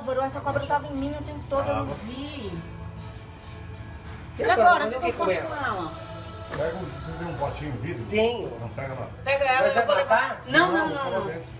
Álvaro, essa cobra tava em mim o tempo todo, eu não vi. E E agora, agora, o quando que eu eu faço for com ela? Pega, você tem um potinho de vidro? Tenho. Não, pega lá. Pega ela Mas e eu vai vou levar. matar? Não, não, vou não, pôr lá não. dentro.